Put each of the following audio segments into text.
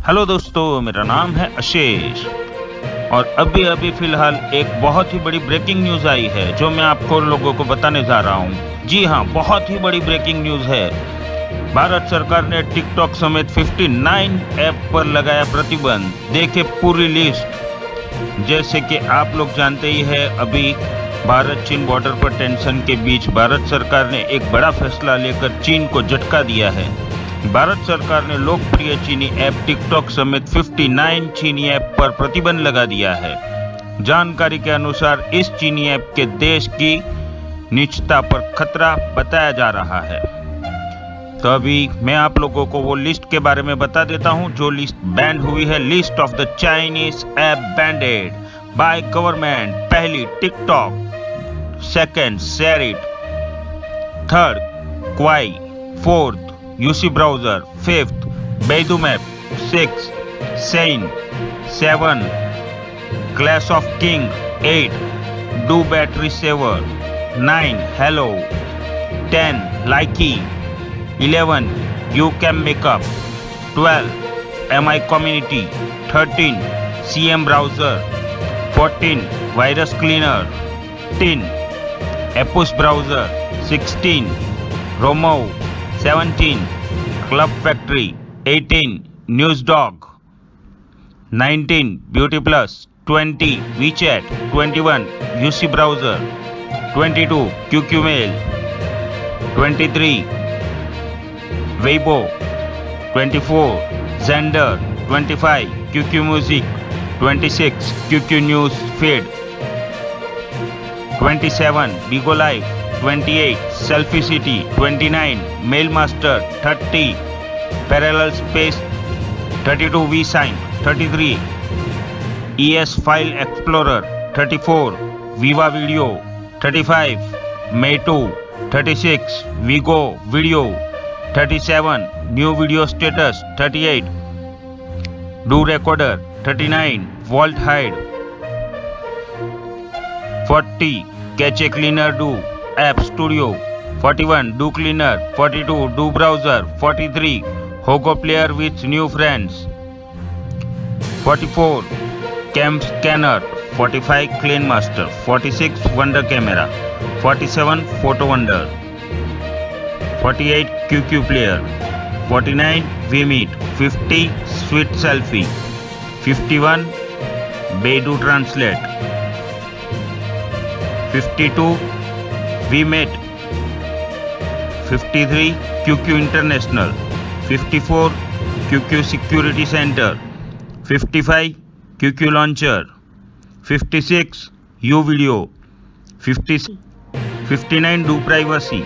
Hello दोस्तों, मेरा नाम है अशेष और अभी फिलहाल एक बहुत ही बड़ी ब्रेकिंग न्यूज आई है जो मैं आपको लोगों को बताने जा रहा हूँ। जी हाँ, बहुत ही बड़ी ब्रेकिंग न्यूज है। भारत सरकार ने टिकटॉक समेत 59 ऐप पर लगाया प्रतिबंध। देखे पूरी लिस्ट। जैसे कि आप लोग जानते ही है, अभी भारत चीन बॉर्डर पर टेंशन के बीच भारत सरकार ने एक बड़ा फैसला लेकर चीन को झटका दिया है। भारत सरकार ने लोकप्रिय चीनी ऐप टिकटॉक समेत 59 चीनी ऐप पर प्रतिबंध लगा दिया है। जानकारी के अनुसार इस चीनी ऐप के देश की निजता पर खतरा बताया जा रहा है। तो अभी मैं आप लोगों को वो लिस्ट के बारे में बता देता हूं जो लिस्ट बैंड हुई है। List of the Chinese app banded by government. पहली TikTok, second SHAREit, third Kwai, fourth UC Browser, fifth Baidu Map, six Shein, seven Clash of King, 8 DU Battery Saver, 9 Helo, 10 Likee, 11 YouCam Makeup, 12 Mi Community, 13 CM Browser, 14 Virus Cleaner, 15 APUS Browser, 16 Romwe, 17 Club Factory, 18 News Dog, 19 Beauty Plus, 20 WeChat, 21 UC browser, 22 QQ Mail, 23 Weibo, 24 Xender, 25 QQ Music, 26 QQ News Feed, 27 Bigo Live, 28 Selfie City, 29 Mail Master, 30 Parallel Space, 32 WeSync, 33 ES File Explorer, 34 Viva Video, 35 Meitu, 36 Vigo Video, 37 New Video Status, 38 DU Recorder, 39 Vault Hide, 40 Cache Cleaner DU App Studio, 41 DU Cleaner, 42 DU Browser, 43 Hago Player with New Friends, 44 cam scanner, 45 Clean Master, 46 Wonder Camera, 47 Photo Wonder, 48 QQ Player, 49 We Meet, 50 Sweet Selfie, 51 Baidu Translate, 52 We Mate, 53 QQ International, 54 QQ Security Center, 55 QQ Launcher, 56 U Video, 59 DU Privacy.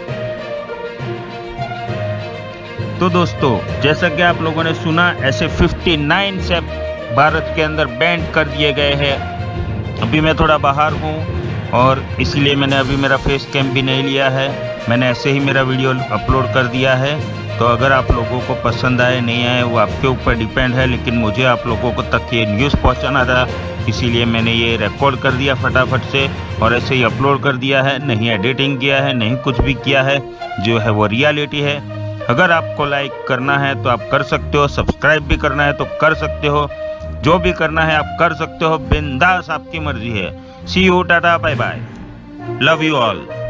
तो दोस्तों, जैसा कि आप लोगों ने सुना, ऐसे 59 app Bharat के अंदर बैन कर दिए गए हैं। अभी मैं थोड़ा बाहर हूँ और इसलिए मैंने अभी मेरा फेस कैम भी नहीं लिया है। मैंने ऐसे ही मेरा वीडियो अपलोड कर दिया है। तो अगर आप लोगों को पसंद आए नहीं आए वो आपके ऊपर डिपेंड है, लेकिन मुझे आप लोगों को तक ये न्यूज़ पहुंचाना था, इसीलिए मैंने ये रिकॉर्ड कर दिया फटाफट से और ऐसे ही अपलोड कर दिया है। नहीं एडिटिंग किया है, नहीं कुछ भी किया है, जो है वो रियलिटी है। अगर आपको लाइक करना है तो आप कर सकते हो, सब्सक्राइब भी करना है तो कर सकते हो, जो भी करना है आप कर सकते हो, बिंदास आपकी मर्जी है। See you, tata, bye bye, love you all.